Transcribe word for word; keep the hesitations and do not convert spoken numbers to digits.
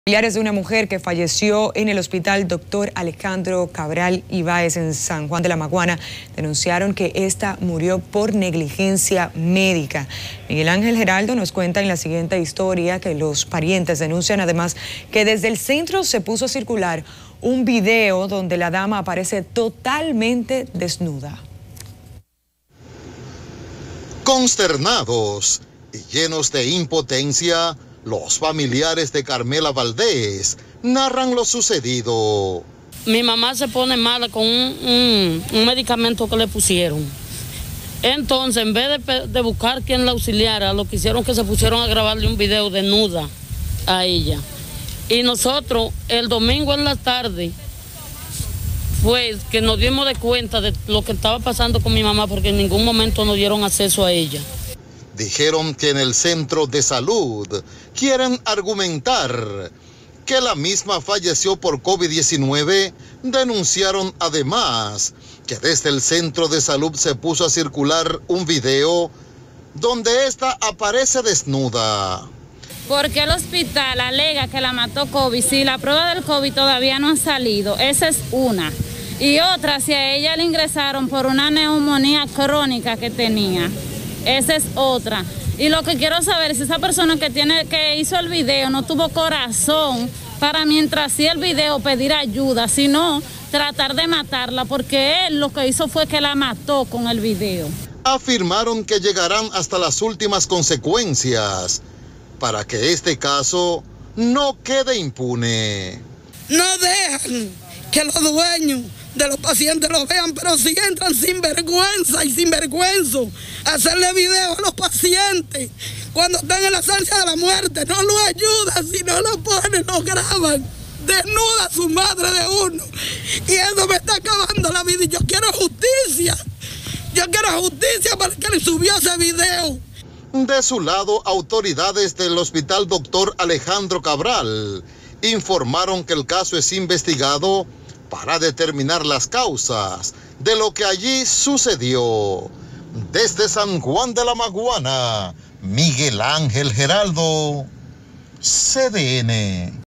Familiares de una mujer que falleció en el hospital doctor Alejandro Cabral Ibáez en San Juan de la Maguana denunciaron que esta murió por negligencia médica. Miguel Ángel Geraldo nos cuenta en la siguiente historia que los parientes denuncian además que desde el centro se puso a circular un video donde la dama aparece totalmente desnuda. Consternados y llenos de impotencia, los familiares de Carmela Valdés narran lo sucedido. Mi mamá se pone mala con un, un, un medicamento que le pusieron. Entonces, en vez de, de buscar quien la auxiliara, lo que hicieron que se pusieron a grabarle un video desnuda a ella. Y nosotros, el domingo en la tarde, fue que nos dimos de cuenta de lo que estaba pasando con mi mamá, porque en ningún momento nos dieron acceso a ella. Dijeron que en el centro de salud quieren argumentar que la misma falleció por COVID diecinueve. Denunciaron además que desde el centro de salud se puso a circular un video donde esta aparece desnuda. Porque el hospital alega que la mató COVID, si la prueba del COVID todavía no ha salido, esa es una. Y otra, si a ella le ingresaron por una neumonía crónica que tenía. Esa es otra. Y lo que quiero saber es si esa persona que tiene que hizo el video no tuvo corazón para mientras hacía el video pedir ayuda, sino tratar de matarla, porque él lo que hizo fue que la mató con el video. Afirmaron que llegarán hasta las últimas consecuencias para que este caso no quede impune. No dejan que los dueños de los pacientes lo vean, pero si entran sin vergüenza y sin vergüenza a hacerle video a los pacientes cuando están en la ansia de la muerte, no lo ayudan, si no lo ponen, lo graban, desnuda a su madre de uno, y eso me está acabando la vida y yo quiero justicia, yo quiero justicia para que le subió ese video. De su lado, autoridades del hospital doctor Alejandro Cabral informaron que el caso es investigado para determinar las causas de lo que allí sucedió. Desde San Juan de la Maguana, Miguel Ángel Geraldo, C D N.